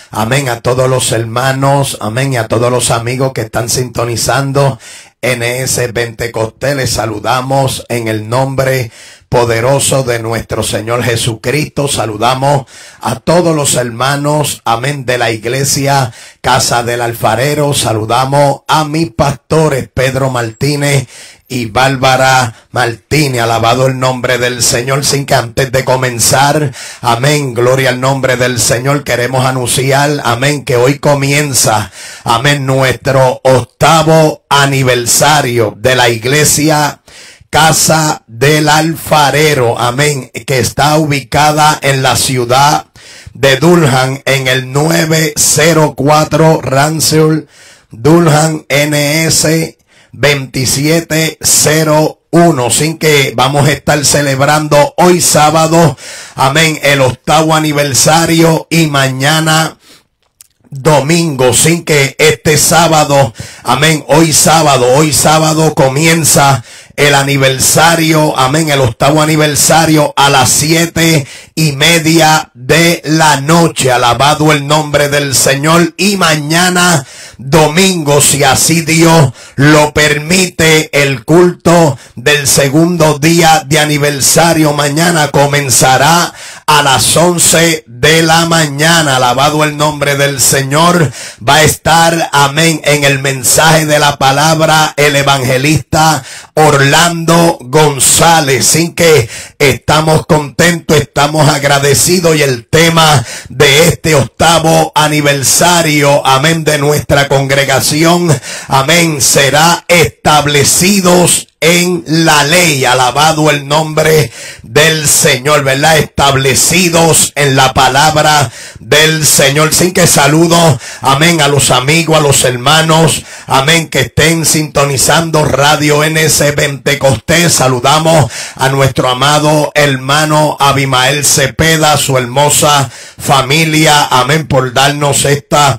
Amén, a todos los hermanos, amén, y a todos los amigos que están sintonizando NS Pentecostés. Les saludamos en el nombre poderoso de nuestro Señor Jesucristo. Saludamos a todos los hermanos, amén, de la iglesia Casa del Alfarero. Saludamos a mis pastores Pedro Martínez y Bárbara Martínez. Alabado el nombre del Señor. Sin que antes de comenzar, amén, gloria al nombre del Señor, queremos anunciar, amén, que hoy comienza, amén, nuestro 8º aniversario de la iglesia Casa del Alfarero, amén, que está ubicada en la ciudad de Durham, en el 904 Ransom Durham NS 2701. Sin que vamos a estar celebrando hoy sábado, amén, el 8º aniversario, y mañana domingo. Sin que este sábado, amén, hoy sábado comienza el aniversario, amén, el 8º aniversario a las 7:30 de la noche. Alabado el nombre del Señor. Y mañana domingo, si así Dios lo permite, el culto del segundo día de aniversario mañana comenzará a las 11 de la mañana. Alabado el nombre del Señor. Va a estar, amén, en el mensaje de la palabra el evangelista Orlando González. Sin que estamos contentos, estamos agradecidos, y el tema de este 8º aniversario, amén, de nuestra congregación, amén, será establecidos en la ley. Alabado el nombre del Señor, ¿verdad? Establecidos en la palabra del Señor. Sin que saludo, amén, a los amigos, a los hermanos, amén, que estén sintonizando Radio NS Pentecostés. Saludamos a nuestro amado hermano Abimael Cepeda, su hermosa familia, amén, por darnos esta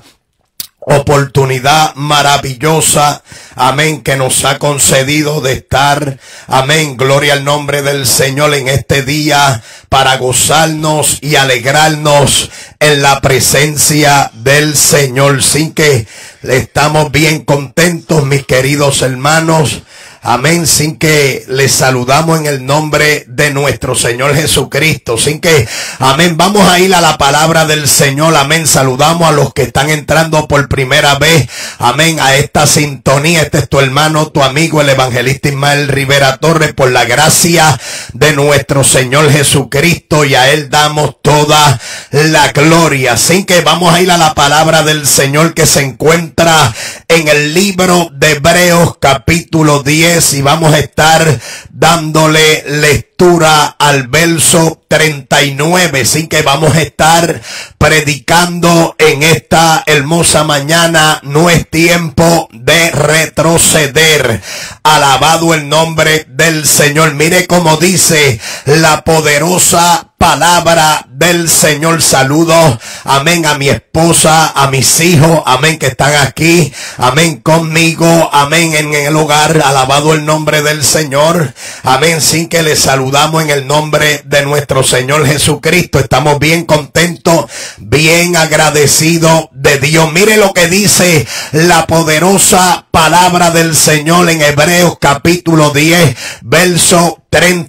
oportunidad maravillosa, amén, que nos ha concedido de estar, amén, gloria al nombre del Señor, en este día para gozarnos y alegrarnos en la presencia del Señor. Sin que estamos bien contentos, mis queridos hermanos, amén, sin que les saludamos en el nombre de nuestro Señor Jesucristo. Sin que, amén, vamos a ir a la palabra del Señor, amén. Saludamos a los que están entrando por primera vez, amén, a esta sintonía. Este es tu hermano, tu amigo, el evangelista Ismael Rivera Torres, por la gracia de nuestro Señor Jesucristo, y a Él damos toda la gloria. Sin que vamos a ir a la palabra del Señor, que se encuentra en el libro de Hebreos capítulo 10, y vamos a estar dándole lectura al verso 39. Sin que vamos a estar predicando en esta hermosa mañana. No es tiempo de retroceder. Alabado el nombre del Señor. Mire cómo dice la poderosa palabra del Señor. Saludos, amén, a mi esposa, a mis hijos, amén, que están aquí, amén, conmigo, amén, en el hogar. Alabado el nombre del Señor, amén. Sin que les saludamos en el nombre de nuestro Señor Jesucristo. Estamos bien contentos, bien agradecidos de Dios. Mire lo que dice la poderosa palabra del Señor en Hebreos capítulo 10, verso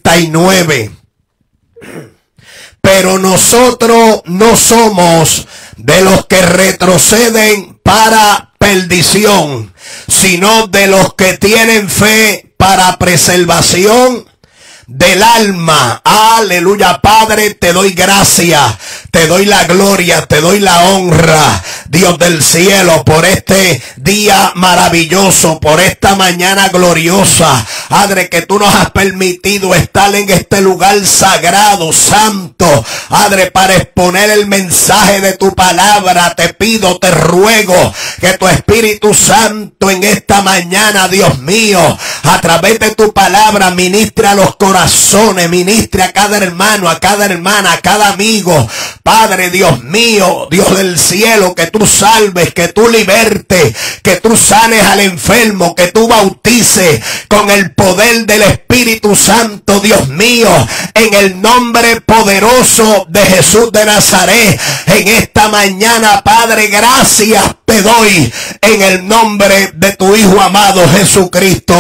39. Pero nosotros no somos de los que retroceden para perdición, sino de los que tienen fe para preservación del alma. Aleluya. Padre, te doy gracias, te doy la gloria, te doy la honra, Dios del cielo, por este día maravilloso, por esta mañana gloriosa, Padre, que tú nos has permitido estar en este lugar sagrado, santo, Padre, para exponer el mensaje de tu palabra. Te pido, te ruego que tu Espíritu Santo en esta mañana, Dios mío, a través de tu palabra, ministre a los corazones, ministre a cada hermano, a cada hermana, a cada amigo, Padre Dios mío, Dios del cielo, que tú salves, que tú libertes, que tú sanes al enfermo, que tú bautices con el poder del Espíritu Santo, Dios mío, en el nombre poderoso de Jesús de Nazaret. En esta mañana, Padre, gracias te doy en el nombre de tu Hijo amado Jesucristo.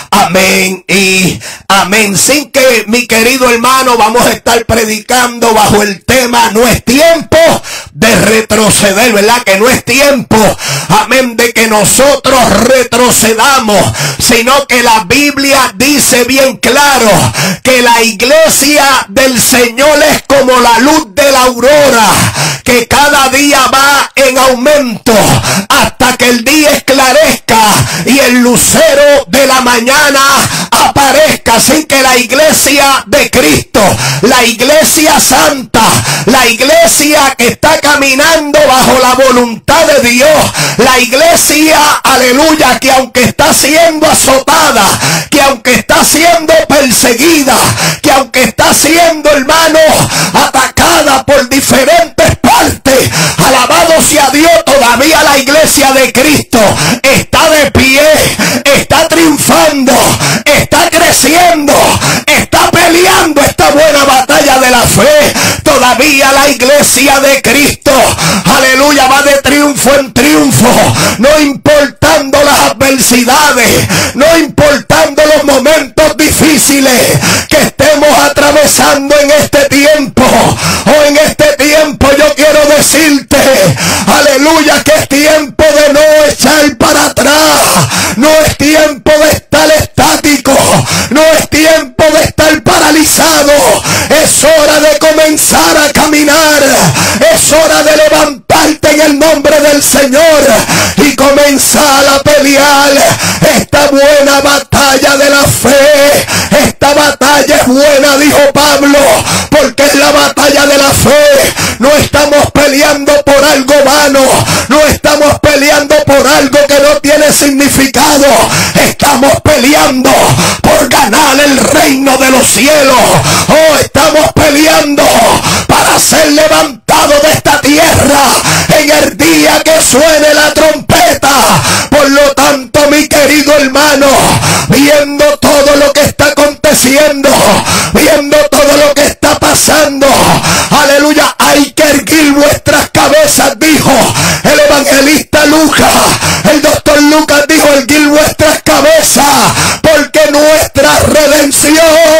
Amén y amén. Sin que, mi querido hermano, vamos a estar predicando bajo el tema: no es tiempo de retroceder, ¿verdad? Que no es tiempo, amén, de que nosotros retrocedamos, sino que la Biblia dice bien claro que la iglesia del Señor es como la luz de la aurora, que cada día va en aumento hasta que el día esclarezca y el lucero de la mañana aparezca. Así que la iglesia de Cristo, la iglesia santa, la iglesia que está caminando bajo la voluntad de Dios, la iglesia, aleluya, que aunque está siendo azotada, que aunque está siendo perseguida, que aunque está siendo, hermano, atacada por diferentes partes, alabado sea Dios, todavía la iglesia de Cristo está de pie, está triunfando, está creciendo, está peleando esta buena batalla de la fe. Todavía la iglesia de Cristo, aleluya, va de triunfo en triunfo, no importando las adversidades, no importando los momentos difíciles que estemos atravesando en este tiempo. O en este tiempo yo quiero decirte, aleluya, que es tiempo de no echar para atrás, no es tiempo de estar estático, no es tiempo de estar paralizado. Es hora de comenzar a caminar, es hora de levantarte en el nombre del Señor y comenzar a pelear esta buena batalla de la fe. Esta batalla es buena, dijo Pablo, porque es la batalla de la fe. No estamos peleando por algo vano, no estamos peleando por algo que no tiene significado, estamos peleando por ganar el reino de los cielos. Oh, estamos peleando para ser levantados de esta tierra en el día que suene la trompeta. Por lo tanto, mi querido hermano, viendo todo lo que está aconteciendo, viendo todo lo que está pasando, aleluya, hay que erguir vuestras cabezas, dijo el evangelista Lucas. El doctor Lucas dijo: erguir vuestras cabezas, porque nuestra redención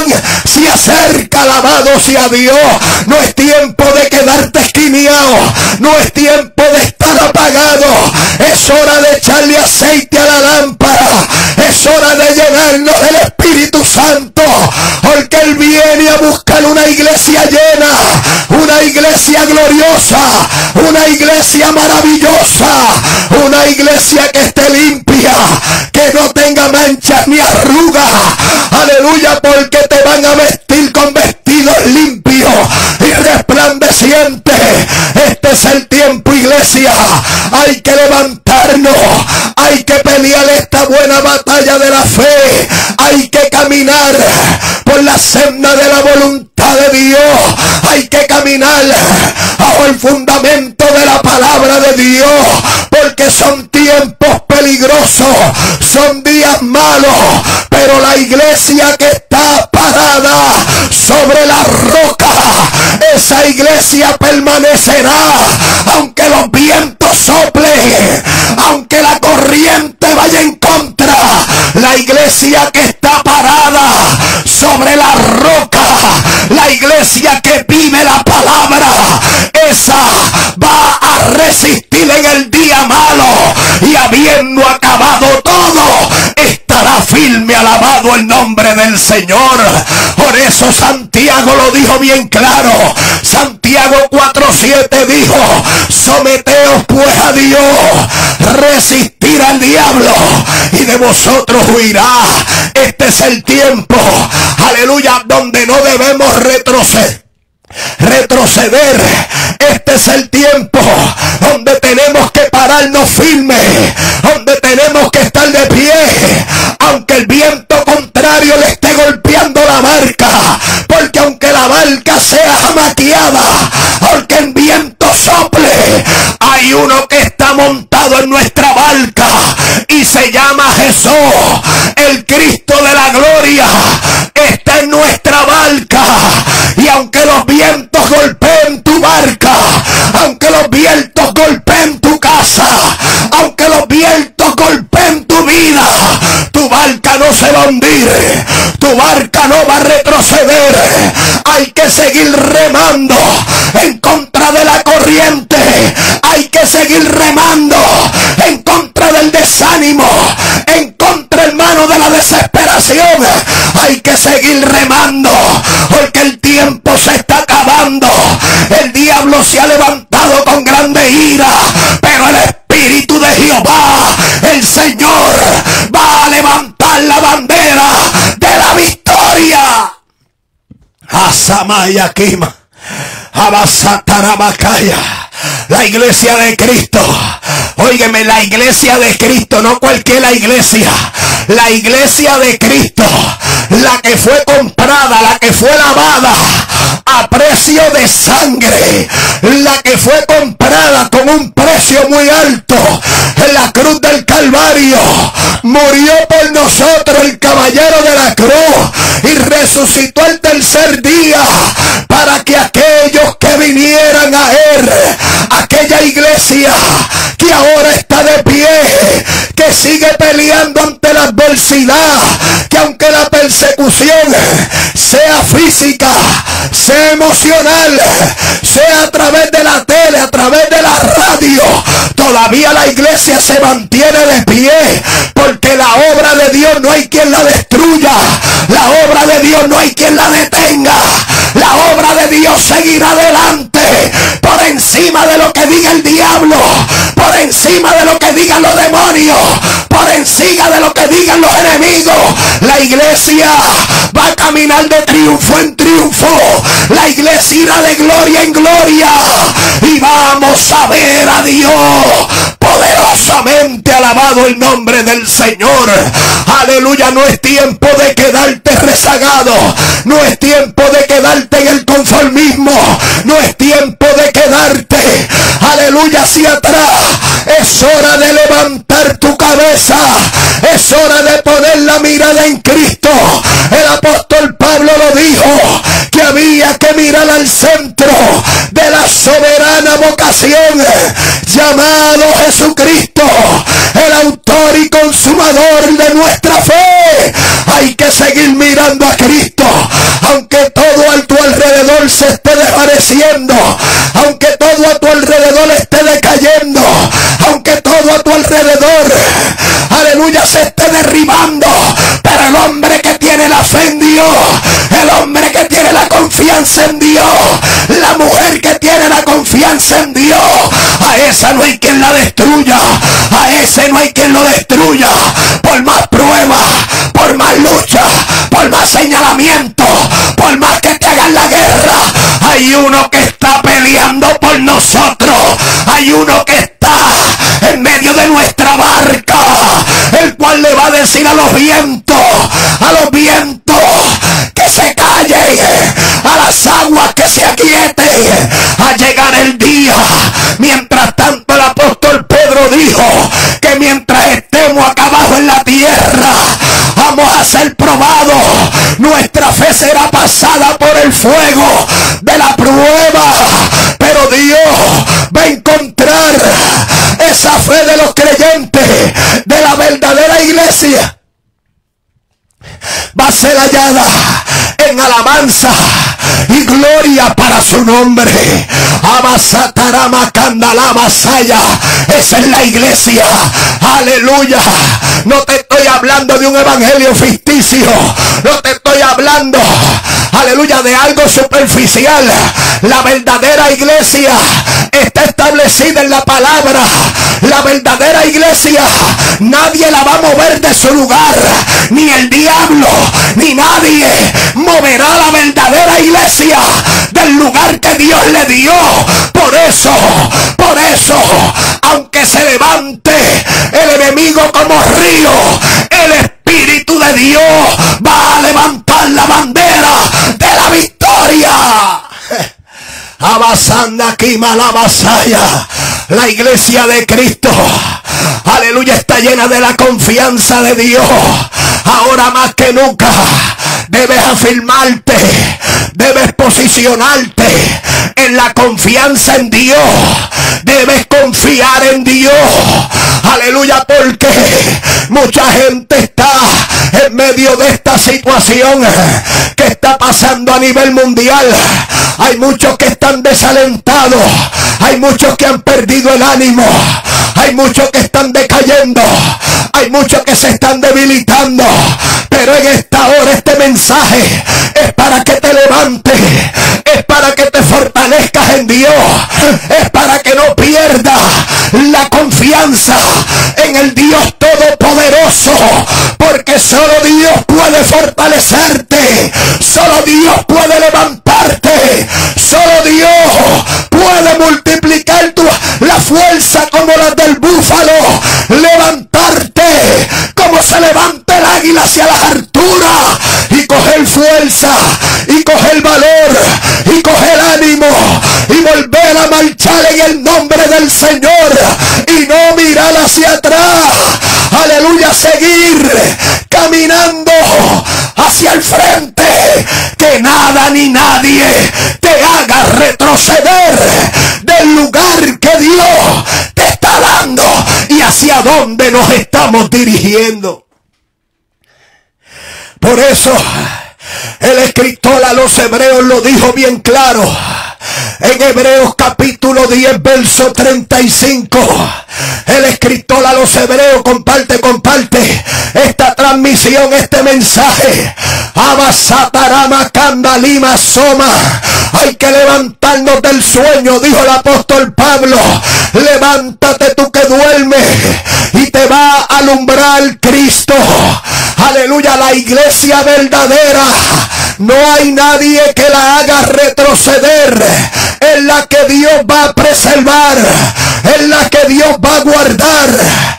se acerca. Alabado sea Dios. No es tiempo de quedarte esquineado, no es tiempo de estar apagado, es hora de echarle aceite a la lámpara, es hora de llenarnos del Espíritu Santo, porque Él viene a buscar una iglesia llena, una iglesia gloriosa, una iglesia maravillosa, una iglesia que esté limpia, que no tenga manchas ni arrugas. Aleluya, porque te van a vestir con vestidos limpios y resplandecientes. Este es el tiempo, iglesia. Hay que levantarnos, hay que pelear esta buena batalla de la fe, hay que caminar por la senda de la voluntad de Dios, hay que caminar bajo el fundamento de la palabra de Dios, porque son tiempos peligrosos, son días malos, pero la iglesia que está parada sobre la roca, esa iglesia permanecerá, aunque los vientos soplen, aunque la corriente vaya en contra. La iglesia que está parada sobre la roca, la iglesia que vive la palabra, esa va a resistir en el día malo, y habiendo acabado todo, estará firme. Alabado el nombre del Señor. Por eso Santiago lo dijo bien claro. Santiago 4:7 dijo: someteos pues a Dios, resistir al diablo y de vosotros huirá. Este es el tiempo, aleluya, donde no debemos retroceder. Este es el tiempo donde tenemos que pararnos firmes, donde tenemos que estar de pie, aunque el viento contrario contrario le esté golpeando la barca, porque aunque la barca sea jamaqueada, aunque el viento sople, hay uno que está montado en nuestra barca y se llama Jesús. El Cristo de la gloria está en nuestra barca, y aunque los vientos golpeen tu barca, aunque los vientos golpeen tu casa, aunque los vientos golpeen tu vida, tu barca no se va a hundir, tu barca no va a retroceder. Hay que seguir remando en contra de la corriente, hay que seguir remando en contra del desánimo, en contra, hermano, de la desesperación. Hay que seguir remando, porque el tiempo se está acabando. El diablo se ha levantado con grande ira, pero el Espíritu de Jehová, el Señor, va a levantar la bandera de la victoria. Asamaya Kima, Abasatarabakaya. La iglesia de Cristo, óigeme, la iglesia de Cristo, no cualquier iglesia, la iglesia de Cristo, la que fue comprada, la que fue lavada a precio de sangre, la que fue comprada con un precio muy alto en la cruz del Calvario, murió por nosotros el caballero de la cruz y resucitó el tercer día para que aquellos que vinieran a él, aquella iglesia que ahora está de pie, que sigue peleando ante la adversidad, que aunque la persecución sea física, sea emocional, sea a través de la tele, a través de la radio, todavía la iglesia se mantiene de pie, porque la obra de Dios no hay quien la destruya, la obra de Dios no hay quien la detenga, la obra de Dios seguirá adelante, por encima de lo que diga el diablo, por encima de lo que digan los demonios, por encima de lo que digan los enemigos. La iglesia va a caminar de triunfo en triunfo, la iglesia irá de gloria en gloria, y vamos a ver a Dios poderosamente. Alabado el nombre del Señor. Aleluya. No es tiempo de quedarte rezagado, no es tiempo de quedarte en el conformismo, no es tiempo de quedarte, aleluya, hacia atrás. Es hora de levantar tu cabeza, es hora de poner la mirada en Cristo. El apóstol Pablo lo dijo, que había que mirar al centro de la soberana vocación, llamado Jesucristo, el autor y consumador de nuestra fe. Hay que seguir mirando a Cristo, aunque todo a tu alrededor se esté desvaneciendo, aunque todo a tu alrededor esté decayendo, aunque todo a tu alrededor, aleluya, se esté derribando, pero el hombre que tiene la fe en Dios, el hombre que tiene la confianza en Dios, la mujer que tiene la confianza en Dios, a esa no hay quien la destruya, a ese no hay quien lo destruya, por más pruebas, por más lucha, por más señalamiento, por más que te hagan la guerra, hay uno que está peleando por nosotros, hay uno que está en medio de nuestra barca, el cual le va a decir a los vientos que se callen, a las aguas que se aquieten, a llegar el día. Mientras tanto, el apóstol Pedro dijo que mientras estemos acá abajo en la tierra, vamos a ser probados, nuestra fe será pasada por el fuego de la prueba, pero Dios va a encontrar esa fe de los creyentes, de la verdadera iglesia, va a ser hallada en alabanza y gloria para su nombre. Abasatarama Candalamasaya. Esa es la iglesia. Aleluya. No te estoy hablando de un evangelio ficticio, no te estoy hablando, aleluya, de algo superficial. La verdadera iglesia está establecida en la palabra. La verdadera iglesia nadie la va a mover de su lugar, ni el diablo, ni nadie moverá la verdadera iglesia del lugar que Dios le dio. Por eso, aunque se levante el enemigo como río, el Espíritu de de Dios va a levantar la bandera de la victoria. Abasanda aquí malabasaya. La iglesia de Cristo, aleluya, está llena de la confianza de Dios. Ahora más que nunca debes afirmarte, debes posicionarte en la confianza en Dios. Debes confiar en Dios, aleluya, porque mucha gente está en medio de esta situación que está pasando a nivel mundial. Hay muchos que están desalentados, hay muchos que han perdido el ánimo, hay muchos que están decayendo, hay muchos que se están debilitando. Pero en esta hora este mensaje es para que te levantes, es para que te fortalezcas en Dios, es para que no pierdas la confianza en el Dios Todopoderoso, porque solo Dios puede fortalecerte, solo Dios puede levantarte, solo Dios puede multiplicar la fuerza como la del búfalo, levantarte como se levanta el águila hacia las alturas y coger fuerza y coger valor y coger ánimo y volver a marchar en el nombre del Señor y no mirar hacia atrás. Aleluya, seguir caminando hacia el frente, que nada ni nadie te haga retroceder del lugar que Dios te está dando y hacia dónde nos estamos dirigiendo. Por eso el escritor a los hebreos lo dijo bien claro en Hebreos capítulo 10 verso 35. El escritor a los hebreos, comparte esta transmisión, este mensaje. Abasatarama Kandalima Soma. Hay que levantarnos del sueño, dijo el apóstol Pablo. Levántate tú que duermes y te va a alumbrar Cristo. Aleluya, la iglesia verdadera, no hay nadie que la haga retroceder. Es la que Dios va a preservar, es la que Dios va a guardar,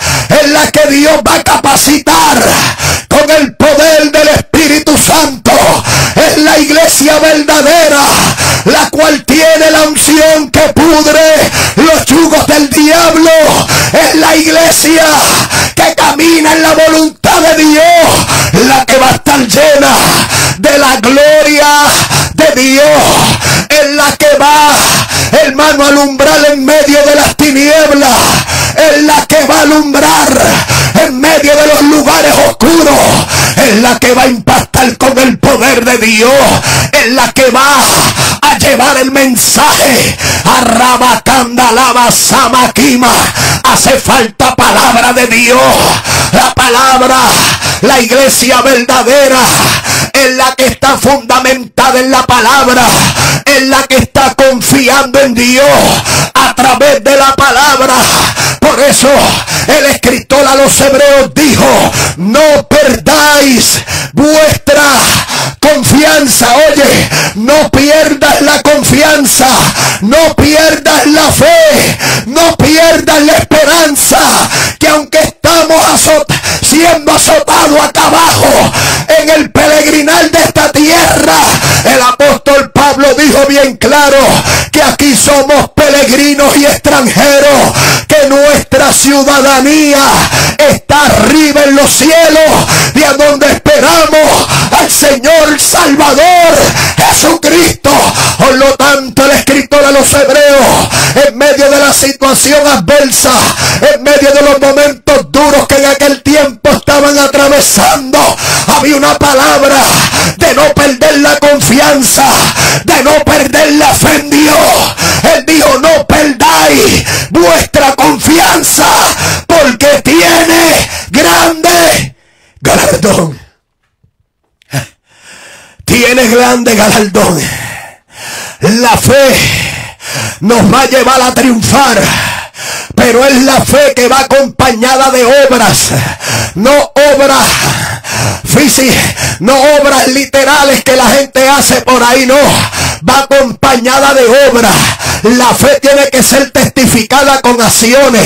es la que Dios va a capacitar con el poder del Espíritu Santo. Es la iglesia verdadera, la cual tiene la unción que pudre los yugos del diablo. Es la iglesia que camina en la voluntad de Dios, la que va a estar llena de la gloria de Dios. Es la que va, hermano, a alumbrar en medio de las tinieblas. Es la que va a alumbrar en medio de los lugares oscuros. Es la que va a impactar con el poder de Dios. Es la que va a llevar el mensaje. Arrabacanda lava samaquima. Hace falta palabra de Dios. La palabra, la iglesia verdadera es la que está fundamentada en la palabra, es la que está confiando en Dios a través de la palabra. Por eso el escritor a los hebreos dijo: no perdáis vuestra confianza. Oye, no pierdas la confianza, no pierdas la fe, no pierdas la esperanza, que aunque estamos siendo azotados acá abajo en el peregrinar de esta tierra, el apóstol Pablo dijo bien claro que aquí somos peregrinos y extranjeros, que nuestra ciudadanía está arriba en los cielos, de a donde esperamos al Señor Salvador Jesucristo. Por lo tanto, el escritor a los hebreos, en medio de la situación adversa, en medio de los momentos duros que en aquel tiempo estaban atravesando, había una palabra de no perder la confianza, de no perder la fe en Dios. Él dijo: no perdáis vuestra confianza, porque tiene grande galardón. Tiene grande galardón. La fe nos va a llevar a triunfar, pero es la fe que va acompañada de obras, no obras físicas, no obras literales que la gente hace por ahí, no, va acompañada de obras. La fe tiene que ser testificada con acciones,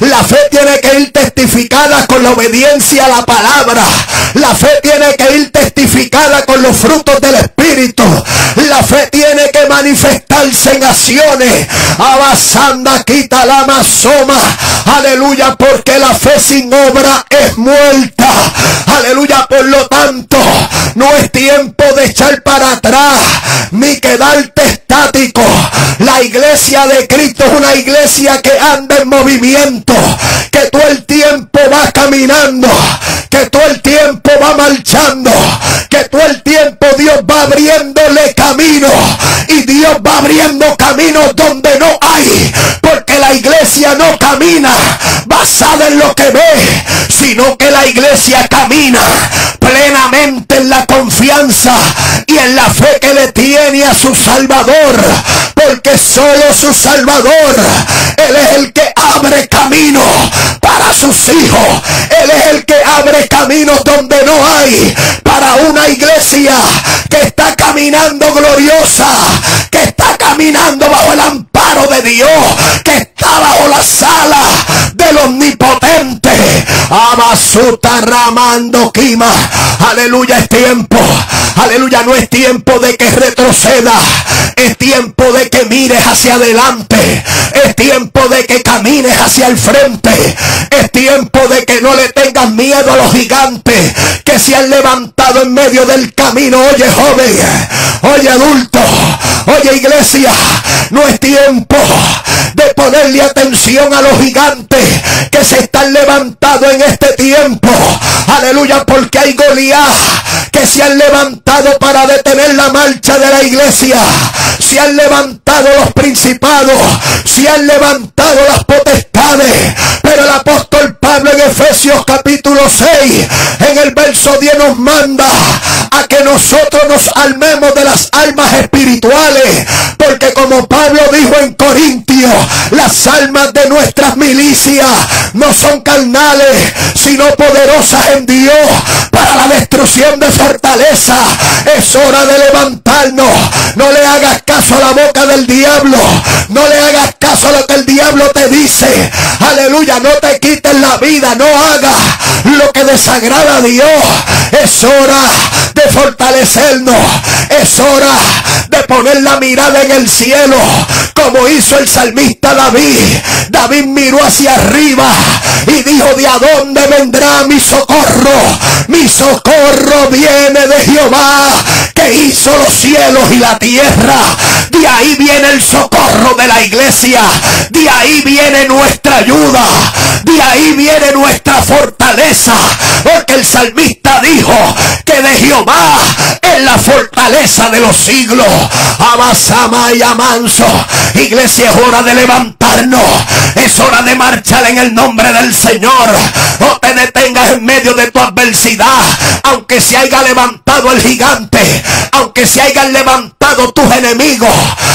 La fe tiene que ir testificada con la obediencia a la palabra. La fe tiene que ir testificada con los frutos del Espíritu. La fe tiene que manifestarse en acciones. Abasanda quita la masoma. Aleluya, porque la fe sin obra es muerta. Aleluya, por lo tanto, no es tiempo de echar para atrás ni quedarte estático. La iglesia de Cristo es una iglesia que anda en movimiento, que todo el tiempo va caminando, que todo el tiempo va marchando, que todo el tiempo Dios va abriéndole camino, y Dios va abriendo caminos donde no hay, porque la iglesia no camina basada en lo que ve, sino que la iglesia camina plenamente en la confianza y en la fe que le tiene a su Salvador, porque solo su Salvador, Él es el que abre camino para sus hijos. Él es el que abre caminos donde no hay, para una iglesia que está caminando gloriosa, que está caminando bajo el amparo de Dios, que está bajo la sala del Omnipotente. Abasuta ramando quima. Aleluya, es tiempo. Aleluya, no es tiempo de que retroceda, es tiempo de que mires hacia adelante, es tiempo de que camines hacia el frente, es tiempo de que no le tengas miedo a los gigantes que se han levantado en medio del camino. Oye joven, oye adulto, oye iglesia, no es tiempo de ponerle atención a los gigantes que se están levantando en este tiempo. Aleluya, porque hay Goliat que se han levantado para detener la marcha de la iglesia. Se han levantado los principados, se han levantado las potestades, pero el apóstol Pablo en Efesios capítulo 6, en el verso 10 nos manda a que nosotros nos armemos de las armas espirituales, porque como Pablo dijo en Corintios, las armas de nuestras milicias no son carnales, sino poderosas en Dios para la destrucción de fortaleza. Es hora de levantarnos. No le hagas caso a la boca del diablo, no le hagas caso a lo que el diablo te dice. Aleluya, no te quites la vida, no hagas lo que desagrada a Dios. Es hora de fortalecernos, es hora de poner la mirada en el cielo, como hizo el salmista David. David miró hacia arriba y dijo: ¿de a dónde vendrá mi socorro? Mi socorro viene de Jehová, que hizo los cielos y la tierra. De ahí viene el socorro de la iglesia, de ahí viene nuestra ayuda, de ahí viene nuestra fortaleza, porque el salmista dijo que de Jehová es la fortaleza de los siglos. Abasama y amanso. Iglesia, es hora de levantarnos, es hora de marchar en el nombre del Señor. No te detengas en medio de tu adversidad, aunque se haya levantado el gigante, aunque se hayan levantado tus enemigos.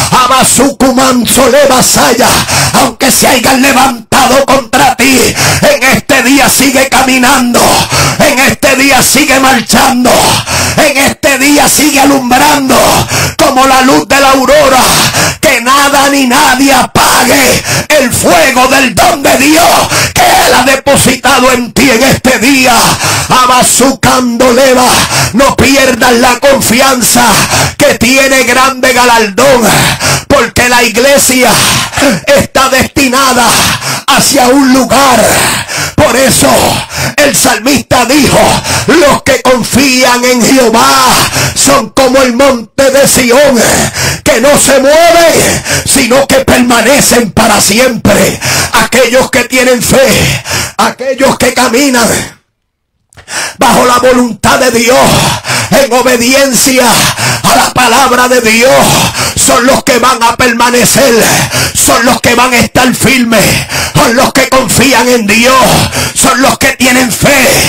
Abasucumanso le vasalla, aunque se hayan levantado contra ti, en este día sigue caminando, en este día sigue marchando, en este día sigue alumbrando como la luz de la aurora. Que nada ni nadie apague el fuego del don de Dios que Él ha depositado en ti en este día. Abasucandoleva, no pierdas la confianza que tiene grande galardón, porque la iglesia está destinada hacia un lugar. Por eso el salmista dijo: los que confían en Jehová son como el monte de Sión, que no se mueve, sino que permanecen para siempre. Aquellos que tienen fe, aquellos que caminan bajo la voluntad de Dios, en obediencia a la palabra de Dios, son los que van a permanecer, son los que van a estar firmes, son los que confían en Dios, son los que tienen fe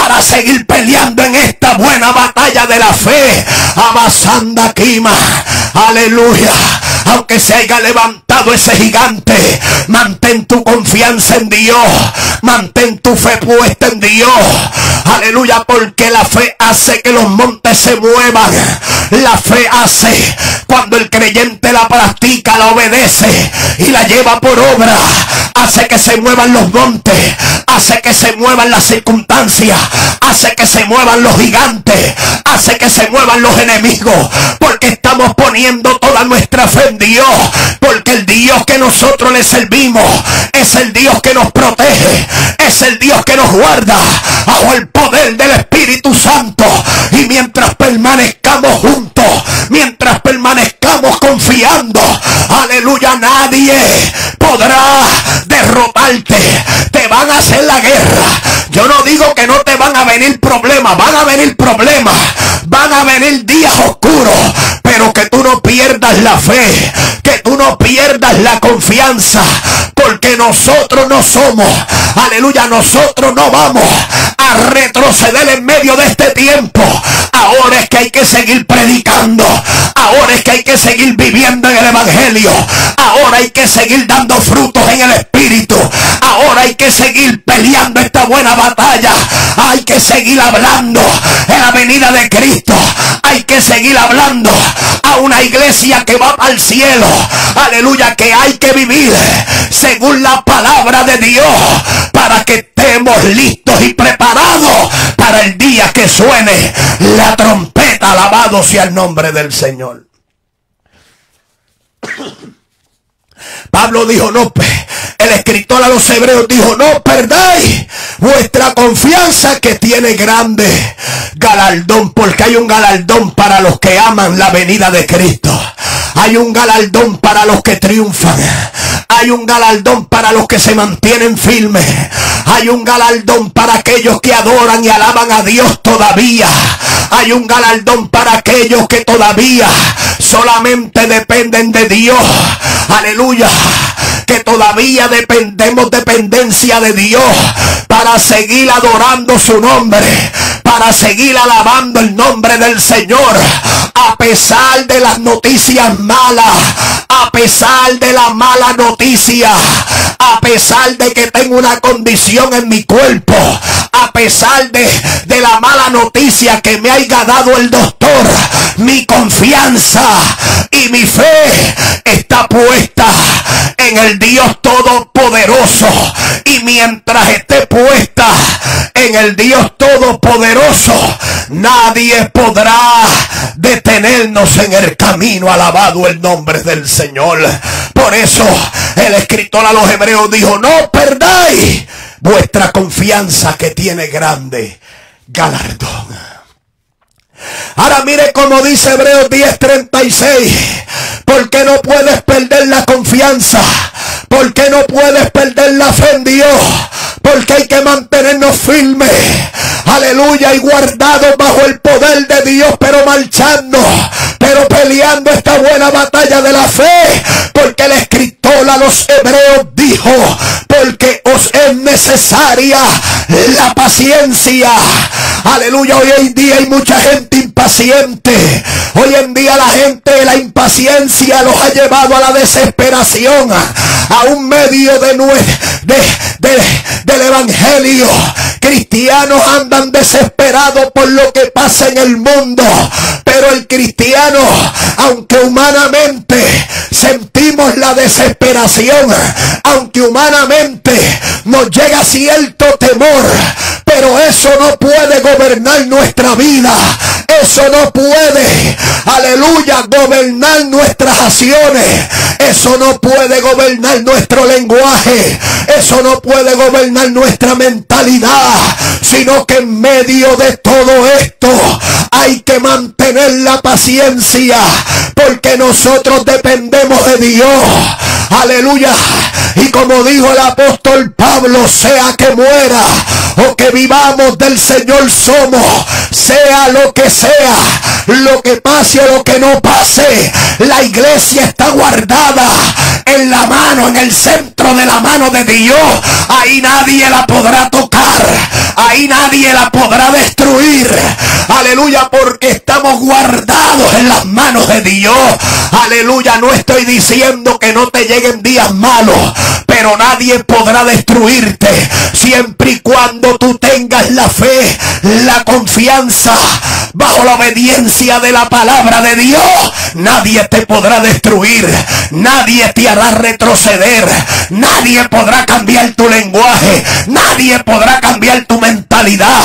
para seguir peleando en esta buena batalla de la fe. Abasanda Kima, aleluya. Aunque se haya levantado ese gigante, mantén tu confianza en Dios, mantén tu fe puesta en Dios, aleluya, porque la fe hace que los montes se muevan. La fe hace, cuando el creyente la practica, la obedece y la lleva por obra, hace que se muevan los montes, hace que se muevan las circunstancias, hace que se muevan los gigantes, hace que se muevan los enemigos, porque estamos poniendo toda nuestra fe en Dios, porque el Dios que nosotros le servimos es el Dios que nos protege, es el Dios que nos guarda bajo el poder del Espíritu Santo. Y mientras permanezcamos juntos, mientras permanezcamos confiando, aleluya, nadie podrá derrotarte. Te van a hacer la guerra. Yo no digo que no te van a venir problemas, van a venir problemas, van a venir días oscuros, pero que tú no pierdas la fe, que tú no pierdas la confianza, porque nosotros no somos, aleluya, nosotros no vamos a retroceder en medio de este tiempo. Ahora es que hay que seguir predicando, ahora es que hay que seguir viviendo en el evangelio, ahora hay que seguir dando frutos en el Espíritu, ahora hay que seguir peleando esta buena batalla, hay que seguir hablando en la venida de Cristo, hay que seguir hablando a una iglesia que va al cielo, aleluya, que hay que vivir según la palabra de Dios, para que estemos listos y preparados para el día que suene la trompeta. Alabado sea el nombre del Señor. Pablo dijo, no, el escritor a los hebreos dijo, no perdáis vuestra confianza, que tiene grande galardón, porque hay un galardón para los que aman la venida de Cristo. Hay un galardón para los que triunfan. Hay un galardón para los que se mantienen firmes. Hay un galardón para aquellos que adoran y alaban a Dios todavía. Hay un galardón para aquellos que todavía solamente dependen de Dios. Aleluya. Que todavía dependemos dependencia de Dios para seguir adorando su nombre, para seguir alabando el nombre del Señor, a pesar de las noticias malas, a pesar de la mala noticia, a pesar de que tengo una condición en mi cuerpo, a pesar de la mala noticia que me haya dado el doctor. Mi confianza y mi fe está puesta en el Dios Todopoderoso, y mientras esté puesta en el Dios Todopoderoso, nadie podrá detenernos en el camino. Alabado el nombre del Señor. Por eso el escritor a los hebreos dijo, no perdáis vuestra confianza, que tiene grande galardón. Ahora mire cómo dice Hebreos 10:36. ¿Por qué no puedes perder la confianza? ¿Por qué no puedes perder la fe en Dios? Porque hay que mantenernos firmes, aleluya, y guardados bajo el poder de Dios, pero marchando, pero peleando esta buena batalla de la fe. Porque el escritor a los hebreos dijo, porque os es necesaria la paciencia. Aleluya, hoy en día hay mucha gente impaciente. Hoy en día la gente, la impaciencia los ha llevado a la desesperación, a un medio del evangelio. Cristianos andan desesperados por lo que pasa en el mundo, pero el cristiano, aunque humanamente sentimos la desesperación, aunque humanamente nos llega cierto temor, pero eso no puede gobernar nuestra vida. Eso no puede, aleluya, gobernar nuestras acciones. Eso no puede gobernar nuestro lenguaje. Eso no puede gobernar nuestra mentalidad. Sino que en medio de todo esto hay que mantener la paciencia, porque nosotros dependemos de Dios. Aleluya. Y como dijo el apóstol Pablo, sea que muera o que vivamos, del Señor somos. Sea lo que sea, lo que pase o lo que no pase, la iglesia está guardada en la mano, en el centro de la mano de Dios. Ahí nadie la podrá tocar, ahí nadie la podrá destruir. Aleluya, porque estamos guardados en las manos de Dios. Aleluya, no estoy diciendo que no te lleguen días malos, pero nadie podrá destruirte siempre y cuando tú tengas la fe, la confianza, bajo la obediencia de la palabra de Dios. Nadie te podrá destruir, nadie te hará retroceder, nadie podrá cambiar tu lenguaje, nadie podrá cambiar tu mentalidad,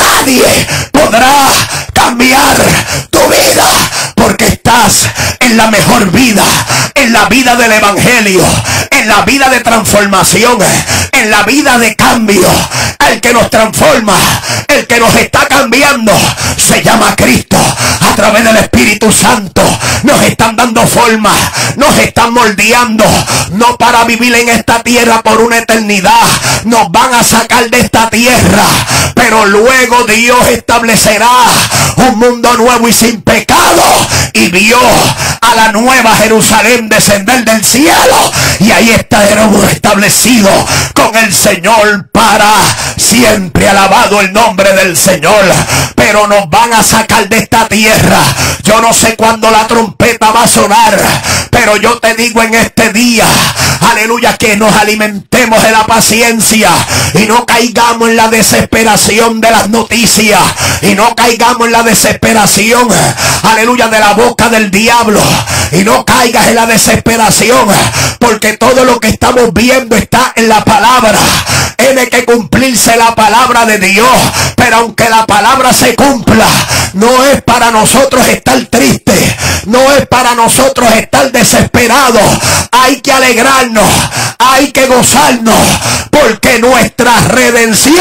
nadie podrá cambiar tu vida, porque estás en la mejor vida, en la vida del evangelio, en la vida de transformación, en la vida de cambio. El que nos transforma, el que nos está cambiando, se llama Cristo. A través del Espíritu Santo nos están dando forma, nos están moldeando, no para vivir en esta tierra por una eternidad. Nos van a sacar de esta tierra, pero luego Dios establecerá un mundo nuevo y sin pecado, y vio a la nueva Jerusalén descender del cielo, y ahí estaremos establecidos con el Señor para siempre. Alabado el nombre del Señor. Pero nos van a sacar de esta tierra. Yo no sé cuándo la trompeta va a sonar, pero yo te digo en este día, aleluya, que nos alimentemos de la paciencia y no caigamos en la desesperación de las noticias, y no caigamos en la desesperación, aleluya, de la boca del diablo, y no caigas en la desesperación, porque todo lo que estamos viendo está en la palabra. Tiene que cumplirse la palabra de Dios, pero aunque la palabra se cumpla, no es para nosotros estar tristes, no es para nosotros estar desesperados. Hay que alegrarnos, hay que gozarnos, porque nuestra redención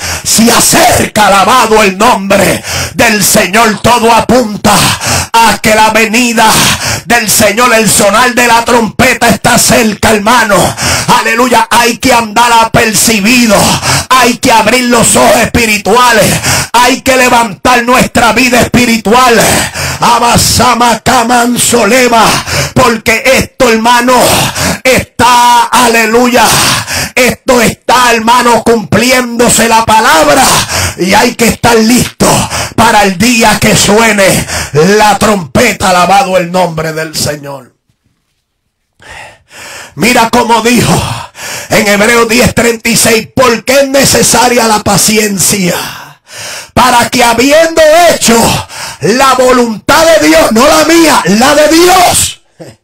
se acerca. Alabado el nombre del Señor. Todo apunta a que la venida del Señor, el sonar de la trompeta está cerca, hermano. Aleluya, hay que andar apercibido, hay que abrir los ojos espirituales, hay que levantar nuestra vida espiritual. Abasama Kaman Soleva, porque esto, hermano, está, aleluya, esto está, hermano, cumpliéndose la palabra, y hay que estar listo para el día que suene la trompeta. Alabado el nombre del Señor. Mira cómo dijo en Hebreos 10:36, porque es necesaria la paciencia, para que habiendo hecho la voluntad de Dios, no la mía, la de Dios.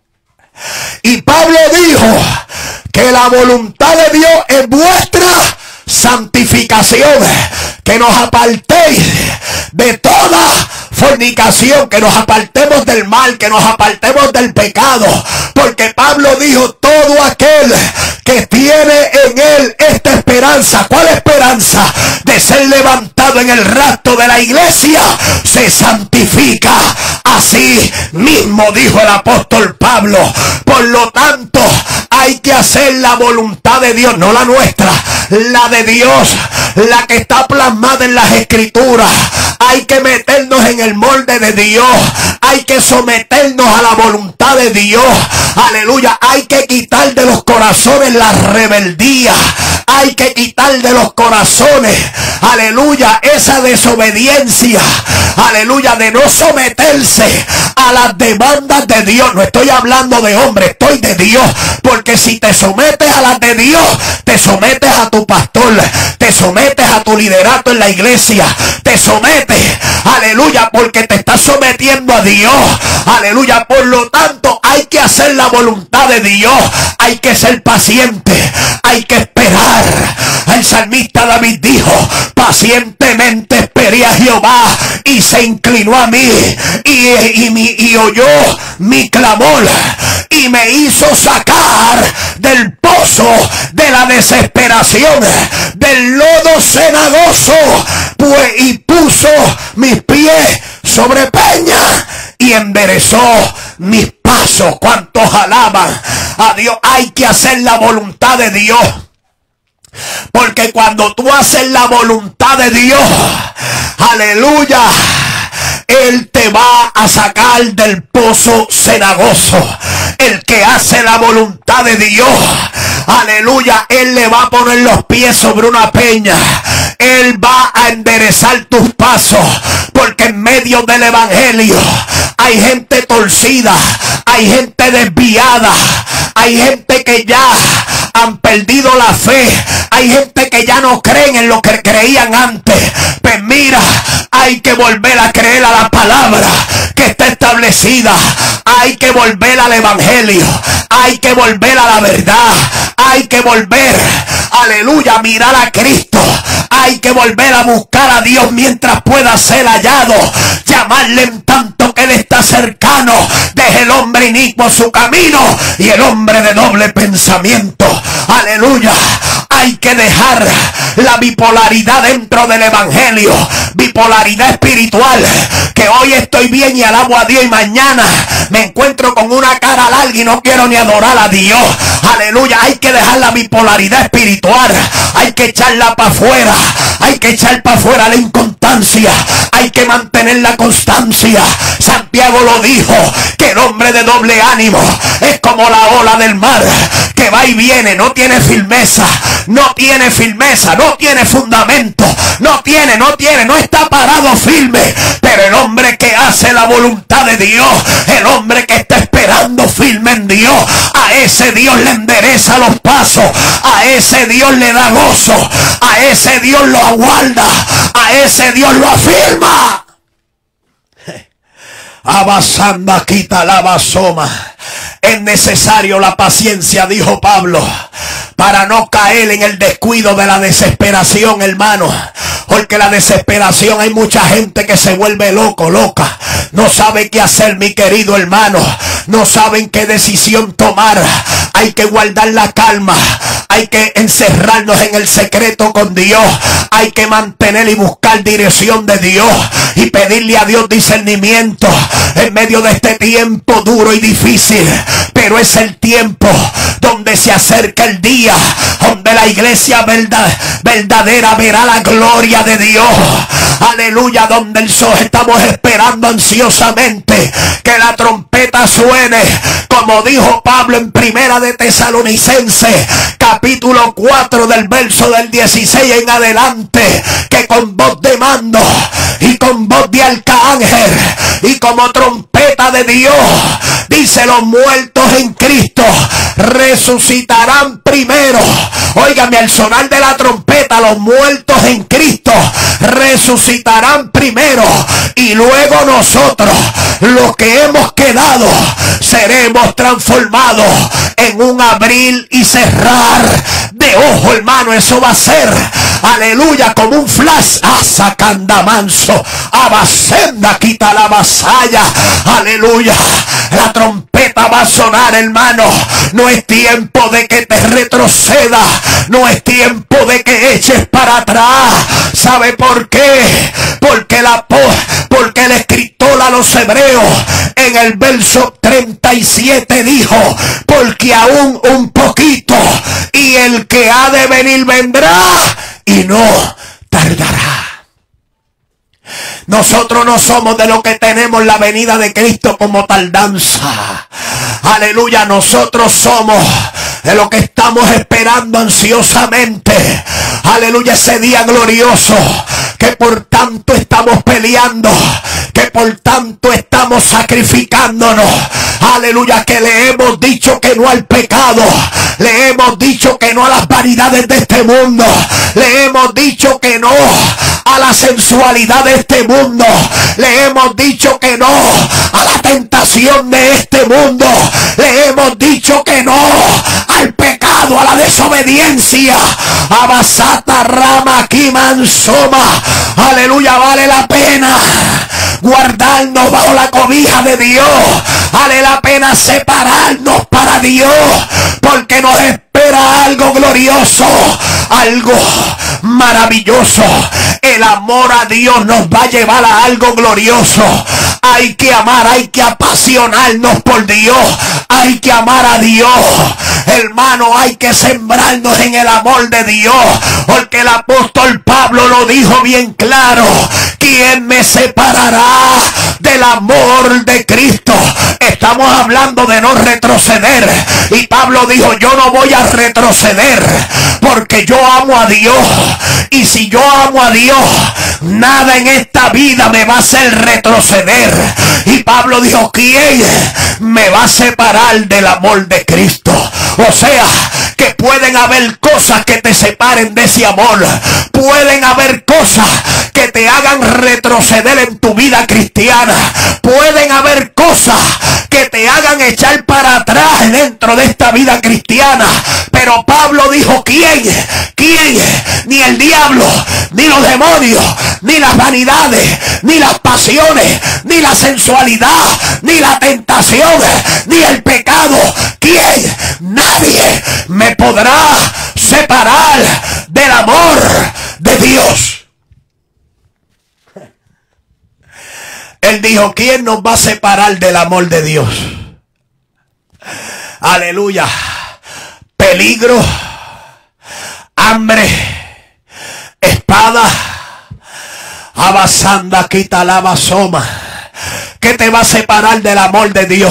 Y Pablo dijo que la voluntad de Dios es vuestra santificación, que nos apartéis de toda fornicación, que nos apartemos del mal, que nos apartemos del pecado, porque Pablo dijo, todo aquel que tiene en él esta esperanza. ¿Cuál esperanza? De ser levantado en el rapto de la iglesia, se santifica así mismo, dijo el apóstol Pablo. Por lo tanto, hay que hacer la voluntad de Dios, no la nuestra, la de Dios, la que está plasmada en las Escrituras. Hay que meternos en el molde de Dios, hay que someternos a la voluntad de Dios. Aleluya, hay que quitar de los corazones la rebeldía, hay que quitar de los corazones, aleluya, esa desobediencia, aleluya, de no someterse a las demandas de Dios. No estoy hablando de hombre, estoy de Dios, porque si te sometes a las de Dios, te sometes a tu pastor, te sometes a tu liderato en la iglesia, te sometes, aleluya, porque te estás sometiendo a Dios, aleluya. Por lo tanto, hay que hacer la voluntad de Dios, hay que ser paciente, hay que esperar. El salmista David dijo, pacientemente esperé a Jehová y se inclinó a mí y oyó mi clamor y me hizo sacar del pozo de la desesperación, del lodo cenagoso, pues, y puso mis pies sobre peña y enderezó mis pasos. ¿Cuántos alaban a Dios? Hay que hacer la voluntad de Dios, porque cuando tú haces la voluntad de Dios, aleluya, Él te va a sacar del pozo cenagoso. El que hace la voluntad de Dios, aleluya, Él le va a poner los pies sobre una peña. Él va a enderezar tus pasos, porque en medio del evangelio hay gente torcida, hay gente desviada, hay gente que ya han perdido la fe, hay gente que ya no creen en lo que creían antes. Pues mira, hay que volver a creer a la palabra que está establecida, hay que volver al evangelio, hay que volver a la verdad, hay que volver, aleluya, a mirar a Cristo, hay que volver a buscar a Dios mientras pueda ser hallado, llamarle en tanto que Él está cercano. Deje el hombre inicuo su camino y el hombre de doble pensamiento, aleluya. Hay que dejar la bipolaridad dentro del evangelio, bipolaridad espiritual, que hoy estoy bien y alabo a Dios y mañana me encuentro con una cara larga y no quiero ni adorar a Dios, aleluya. Hay que dejar la bipolaridad espiritual, hay que echarla para afuera, hay que echar para afuera la inconstancia, hay que mantener la constancia. Santiago lo dijo, que el hombre de doble ánimo es como la ola del mar, que va y viene, no tiene firmeza, no tiene fundamento, no está parado firme. Pero el hombre que hace la voluntad de Dios, el hombre que está esperando firme en Dios, a ese Dios le endereza los pasos, a ese Dios le da gozo, a ese Dios lo aguarda, a ese Dios lo afirma. Abasanda quita la basoma. Es necesario la paciencia, dijo Pablo, para no caer en el descuido de la desesperación, hermano. Porque la desesperación, hay mucha gente que se vuelve loca. No sabe qué hacer, mi querido hermano. No saben qué decisión tomar. Hay que guardar la calma. Hay que encerrarnos en el secreto con Dios. Hay que mantener y buscar dirección de Dios y pedirle a Dios discernimiento en medio de este tiempo duro y difícil. Pero es el tiempo donde se acerca el día donde la iglesia verdadera verá la gloria de Dios. Aleluya, donde estamos esperando ansiosamente que la trompeta suene, como dijo Pablo en Primera de Tesalonicenses, capítulo 4 del verso del 16 en adelante, que con voz de mando y con voz de arcángel y como trompeta de Dios, dice, los muertos en Cristo resucitarán primero. Óigame, al sonar de la trompeta, los muertos en Cristo resucitarán primero, y luego nosotros, los que hemos quedado, seremos transformados en un abrir y cerrar de ojo, hermano. Eso va a ser, aleluya, como un flash. Sacanda manso, abasenda quita la vasalla, aleluya. La trompeta va a sonar, hermano. No es tiempo de que te retrocedas, no es tiempo de que eches para atrás. ¿Sabe por qué? Porque el escritor a los hebreos en el verso 37 dijo, porque aún un poquito y el que ha de venir vendrá y no tardará. Nosotros no somos de los que tenemos la venida de Cristo como tardanza. Aleluya, nosotros somos de los que estamos esperando ansiosamente. Aleluya, ese día glorioso, que por tanto estamos peleando, que por tanto estamos sacrificándonos. Aleluya, que le hemos dicho que no al pecado, le hemos dicho que no a las vanidades de este mundo, le hemos dicho que no a la sensualidad de este mundo, le hemos dicho que no a la tentación de este mundo, le hemos dicho que no al pecado, a la desobediencia. Abasata rama kimansoma. Aleluya, vale la pena guardarnos bajo la cobija de Dios. Vale la pena separarnos para Dios, porque nos espera algo glorioso, algo maravilloso. El amor a Dios nos va a llevar a algo glorioso. Hay que amar, hay que apasionarnos por Dios, hay que amar a Dios, hermano. Hay que sembrarnos en el amor de Dios, porque el apóstol Pablo lo dijo bien claro, ¿quién me separará del amor de Cristo? Estamos hablando de no retroceder. Y Pablo dijo, yo no voy a retroceder porque yo amo a Dios. Y si yo amo a Dios, nada en esta vida me va a hacer retroceder. Y Pablo dijo, ¿quién me va a separar del amor de Cristo? O sea, que pueden haber cosas que te separen de ese amor. Pueden haber cosas que te hagan retroceder en tu vida cristiana. Pueden haber cosas que te hagan echar para atrás dentro de esta vida cristiana. Pero Pablo dijo, ¿quién? Ni el diablo, ni los demonios, ni las vanidades, ni las pasiones, ni la sensualidad, ni la tentación, ni el pecado. ¿Quién? Nadie me podrá separar del amor de Dios. Él dijo, ¿quién nos va a separar del amor de Dios? Aleluya. Peligro, hambre, espada, abasanda, quita la basoma. ¿Qué te va a separar del amor de Dios?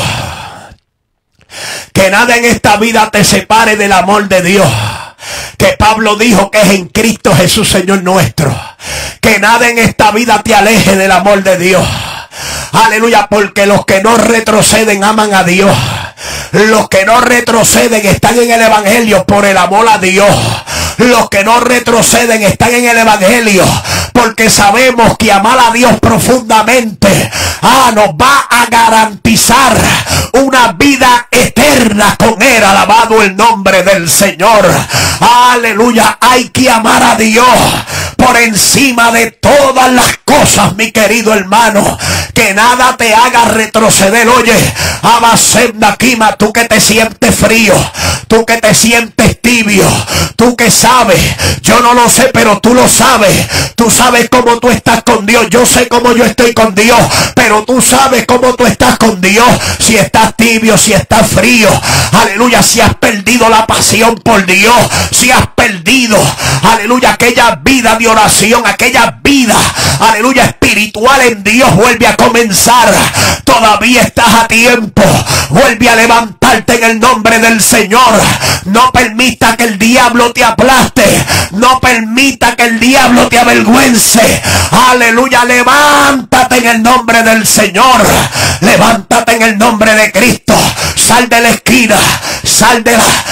Que nada en esta vida te separe del amor de Dios. Que Pablo dijo que es en Cristo Jesús, Señor nuestro. Que nada en esta vida te aleje del amor de Dios. Aleluya, porque los que no retroceden aman a Dios. Los que no retroceden están en el evangelio por el amor a Dios. Los que no retroceden están en el evangelio porque sabemos que amar a Dios profundamente nos va a garantizar una vida eterna con Él. Alabado el nombre del Señor. Aleluya. Hay que amar a Dios por encima de todas las cosas, mi querido hermano. Que nada te haga retroceder. Oye, Abasenda Kima, tú que te sientes frío, tú que te sientes tibio, tú que sabes, yo no lo sé, pero tú lo sabes. Tú sabes cómo tú estás con Dios. Yo sé cómo yo estoy con Dios, pero tú sabes cómo tú estás con Dios. Si estás tibio, si estás frío, aleluya, si has perdido la pasión por Dios, si has perdido, aleluya, aquella vida de oración, aquella vida, aleluya, espiritual en Dios, vuelve a comenzar. Todavía estás a tiempo. Vuelve a levantarte en el nombre del Señor. No permita que el diablo te aplaste. No permita que el diablo te avergüence. Aleluya, levántate en el nombre del Señor. Levántate en el nombre de Cristo. Sal de la esquina. Sal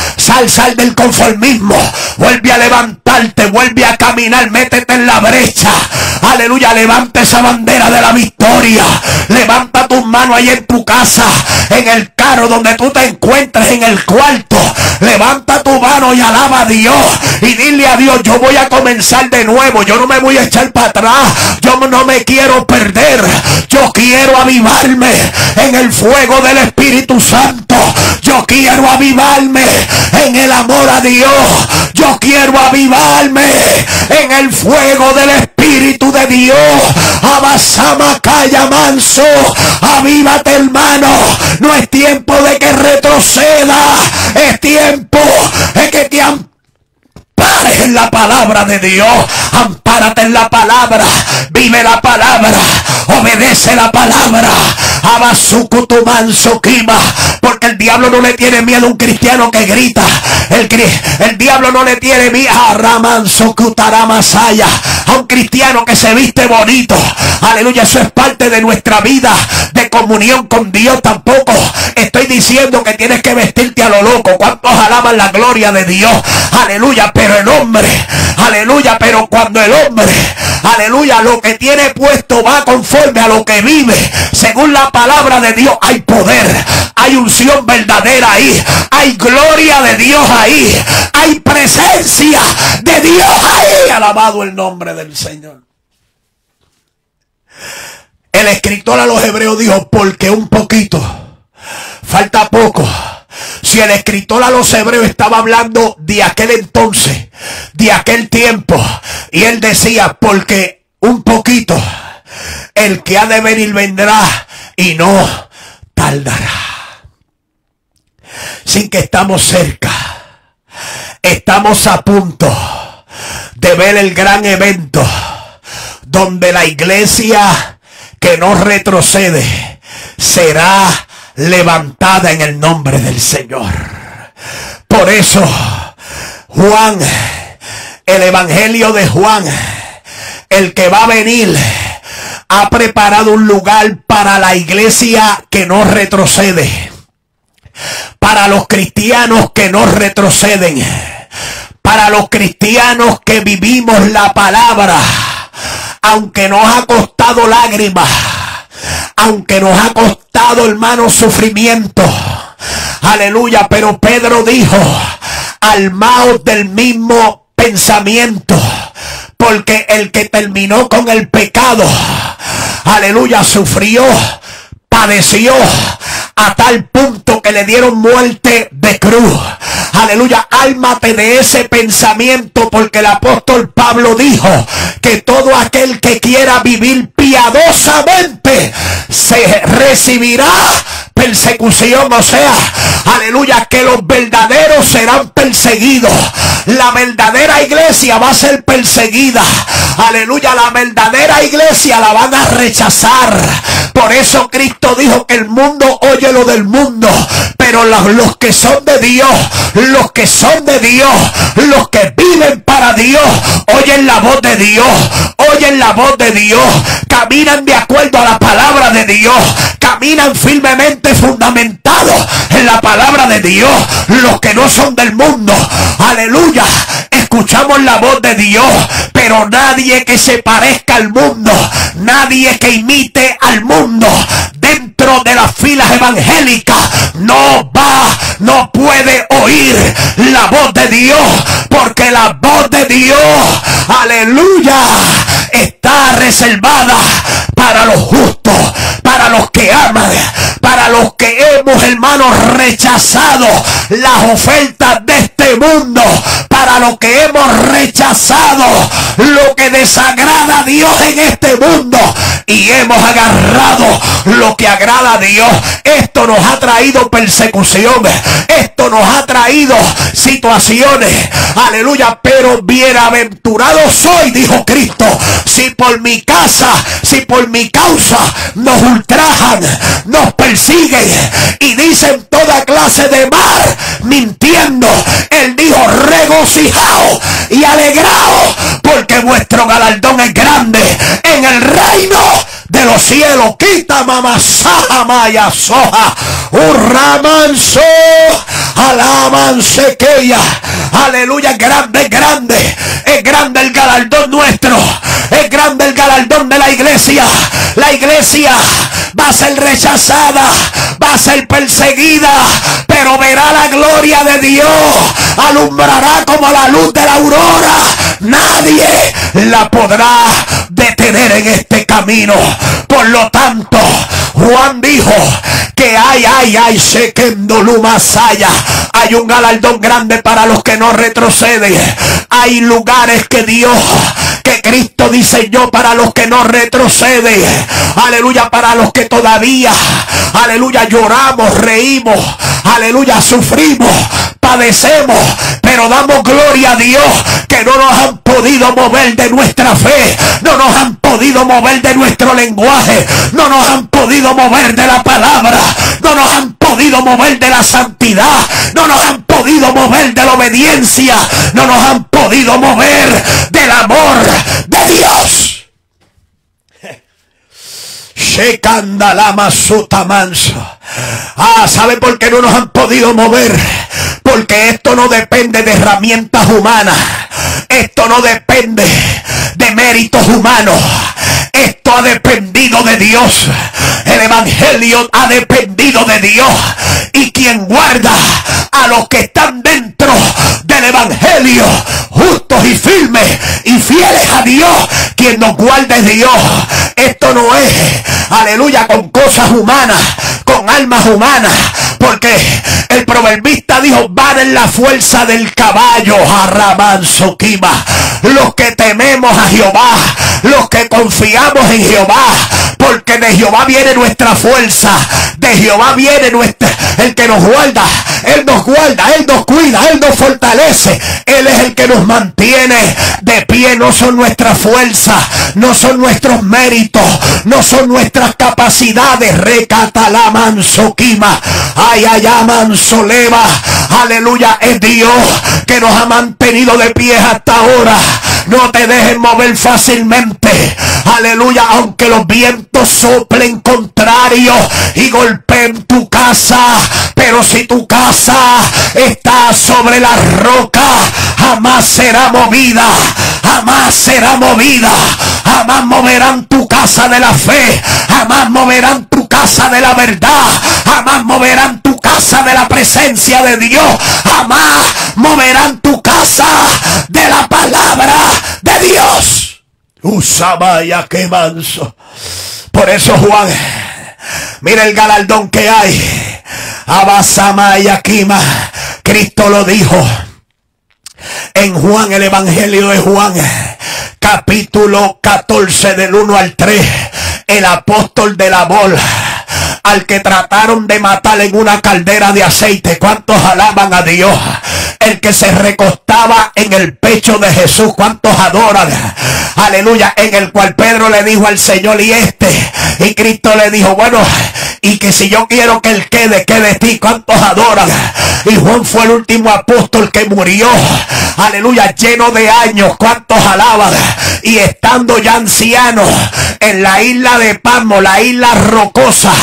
del conformismo. Vuelve a levantarte. Vuelve a caminar. Métete en la brecha. Aleluya, levanta esa bandera de la victoria. Levanta tus manos ahí en tu casa, en el carro donde tú te encuentres, en el cuarto. Levanta tu mano y alaba a Dios y dile a Dios, yo voy a comenzar de nuevo. Yo no me voy a echar para atrás. Yo no me quiero perder. Yo quiero avivarme en el fuego del Espíritu Santo. Yo quiero avivarme en el amor a Dios. Yo quiero avivarme en el fuego del Espíritu de Dios. Abasama, calla, manso. Avívate, hermano. No es tiempo de que retroceda. Es tiempo de que te ampares en la palabra de Dios. Ampárate en la palabra. Vive la palabra. Obedece la palabra. Abasuku tu manso kima. Porque el diablo no le tiene miedo a un cristiano que grita. El diablo no le tiene miedo a Ramanso Kutaramasaya, a un cristiano que se viste bonito. Aleluya, eso es parte de nuestra vida de comunión con Dios. Tampoco estoy diciendo que tienes que vestirte a lo loco. ¿Cuántos alaban la gloria de Dios? Aleluya, pero el hombre, aleluya, pero cuando el hombre, aleluya, lo que tiene puesto va conforme a lo que vive, según la palabra de Dios, hay poder, hay unción verdadera ahí, hay gloria de Dios ahí, hay presencia de Dios ahí. Alabado el nombre del Señor. El escritor a los hebreos dijo, porque un poquito, falta poco. Si el escritor a los hebreos estaba hablando de aquel entonces, de aquel tiempo, y él decía, porque un poquito, el que ha de venir vendrá y no tardará. Sin que estamos cerca, estamos a punto de ver el gran evento donde la iglesia que no retrocede será levantada en el nombre del Señor. Por eso Juan, el evangelio de Juan, el que va a venir, ha preparado un lugar para la iglesia que no retrocede, para los cristianos que no retroceden, para los cristianos que vivimos la palabra, aunque nos ha costado lágrimas, aunque nos ha costado, hermano, sufrimiento. Aleluya. Pero Pedro dijo: armaos del mismo pensamiento, porque el que terminó con el pecado, aleluya, sufrió, padeció a tal punto que le dieron muerte de cruz. Aleluya, ármate de ese pensamiento, porque el apóstol Pablo dijo que todo aquel que quiera vivir piadosamente se recibirá persecución. O sea, aleluya, que los verdaderos serán perseguidos. La verdadera iglesia va a ser perseguida. Aleluya, la verdadera iglesia la van a rechazar. Por eso Cristo dijo que el mundo oye lo del mundo, pero los que son de Dios, los que son de Dios, los que viven para Dios, oyen la voz de Dios, oyen la voz de Dios, caminan de acuerdo a la palabra de Dios, caminan firmemente fundamentados en la palabra de Dios. Los que no son del mundo, aleluya, escuchamos la voz de Dios, pero nadie que se parezca al mundo, nadie que imite al mundo dentro de las filas evangélicas no puede oír la voz de Dios, porque la voz de Dios, aleluya, está reservada para los justos, para los que aman, para los que hemos, hermanos, rechazado las ofertas de este mundo, para los que hemos rechazado lo que desagrada a Dios en este mundo y hemos agarrado lo que agrada a Dios. Esto nos ha traído persecución, esto nos ha traído situaciones, aleluya, pero bienaventurado soy, dijo Cristo, si por mi casa, si por mi causa nos ultrajan, nos persiguen y dicen toda clase de mal, mintiendo. Él dijo: regocijaos y alegraos, porque vuestro galardón es grande en el reino de los cielos. Quita mamasaja maya soja urramanso alamanse queya. Aleluya, grande, grande, es grande el galardón nuestro, es grande el galardón de la iglesia. La iglesia va a ser rechazada, va a ser perseguida, pero verá la gloria de Dios, alumbrará como la luz de la aurora. Nadie la podrá detener en este camino. Por lo tanto, Juan dijo que hay un galardón grande para los que no retroceden. Hay lugares que Dios, que Cristo diseñó para los que no retroceden. Aleluya, para los que todavía, aleluya, lloramos, reímos, aleluya, sufrimos, padecemos, pero damos gloria a Dios que no nos han podido mover de nuestra fe, no nos han podido mover de nuestro lenguaje, no nos han podido mover de la palabra, no nos han podido mover de la santidad, no nos han podido mover de la obediencia, no nos han podido mover del amor de Dios. ¿Sabe por qué no nos han podido mover? Porque esto no depende de herramientas humanas, esto no depende de méritos humanos, esto ha dependido de Dios. El evangelio ha dependido de Dios, y quien guarda a los que están dentro del evangelio, justos y firmes y fieles a Dios, quien nos guarda es Dios. Esto no es, aleluya, con cosas humanas, con almas humanas, porque el proverbista dijo: van en la fuerza del caballo, los que tememos a Jehová, los que confiamos en Jehová, porque de Jehová viene nuestra fuerza, de Jehová viene el que nos guarda, Él nos cuida, Él nos fortalece, Él es el que nos mantiene de pie. No son nuestras fuerzas, no son nuestros méritos, no son nuestras capacidades. Recatala mansoquima, mansoleva, aleluya, es Dios que nos ha mantenido de pie hasta ahora. No te dejes mover fácilmente, aleluya, aunque los vientos soplen contrarios y golpeen tu casa, pero si tu casa está sobre la roca, jamás será movida, jamás será movida. Jamás moverán tu casa de la fe, jamás moverán tu casa de la verdad, jamás moverán tu casa de la presencia de Dios, jamás moverán tu casa de la palabra de Dios. Usabaya, qué manso. Por eso Juan, mira el galardón que hay. Abasamaya Kima, Cristo lo dijo en Juan, el Evangelio de Juan, capítulo 14, del 1 al 3. El apóstol del amor, al que trataron de matar en una caldera de aceite. ¿Cuántos alaban a Dios? El que se recostaba en el pecho de Jesús. ¿Cuántos adoran? Aleluya. En el cual Pedro le dijo al Señor, y Cristo le dijo, bueno, y que si yo quiero que él quede ti. ¿Cuántos adoran? Y Juan fue el último apóstol que murió, aleluya, lleno de años. ¿Cuántos alaban? Y estando ya anciano en la isla de Patmos, la isla rocosa,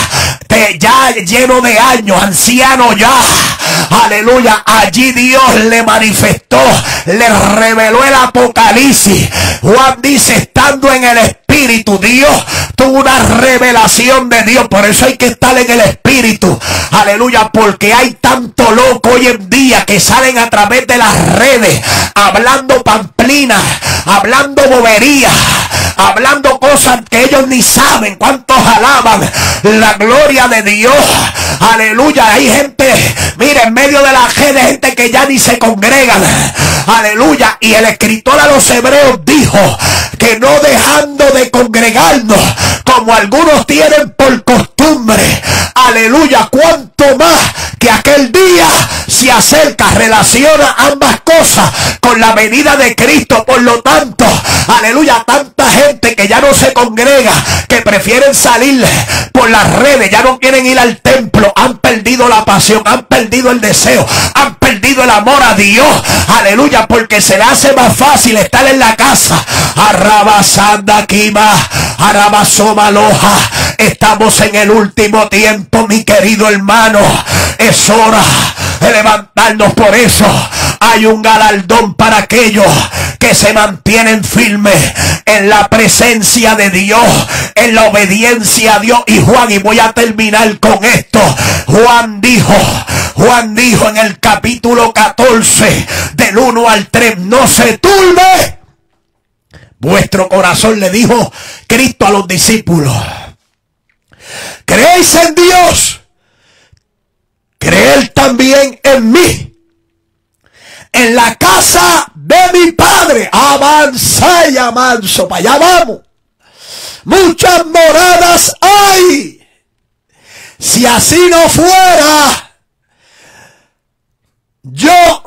ya lleno de años, anciano ya, aleluya, allí Dios le manifestó, le reveló el Apocalipsis. Juan dice, estando en el Espíritu, Dios tuvo una revelación de Dios. Por eso hay que estar en el Espíritu, aleluya, porque hay tanto loco hoy en día que salen a través de las redes hablando pamplinas, hablando boberías, hablando cosas que ellos ni saben. ¿Cuántos alaban la gloria de Dios? Aleluya. Hay gente, mira, en medio de la gente que ya ni se congregan, aleluya. Y el escritor a los hebreos dijo que no dejando de congregarnos como algunos tienen por costumbre, aleluya, cuanto más que aquel día se acerca. Relaciona ambas cosas con la venida de Cristo. Por lo tanto, aleluya, tanta gente que ya no se congrega, que prefieren salir por las redes, ya no quieren ir al templo, han perdido la pasión, han perdido el deseo, han perdido el amor a Dios, aleluya, porque se le hace más fácil estar en la casa. Arrabasanda Kima, Arabasomaloja. Estamos en el último tiempo, mi querido hermano. Es hora de levantarnos. Por eso hay un galardón para aquellos que se mantienen firmes en la presencia de Dios, en la obediencia a Dios. Y Juan, y voy a terminar con esto, Juan dijo en el capítulo 14, del 1 al 3, no se turbe vuestro corazón, le dijo Cristo a los discípulos. ¿Creéis en Dios? Creed también en mí. En la casa de mi Padre, avanza y amanso, para allá vamos, muchas moradas hay. Si así no fuera, yo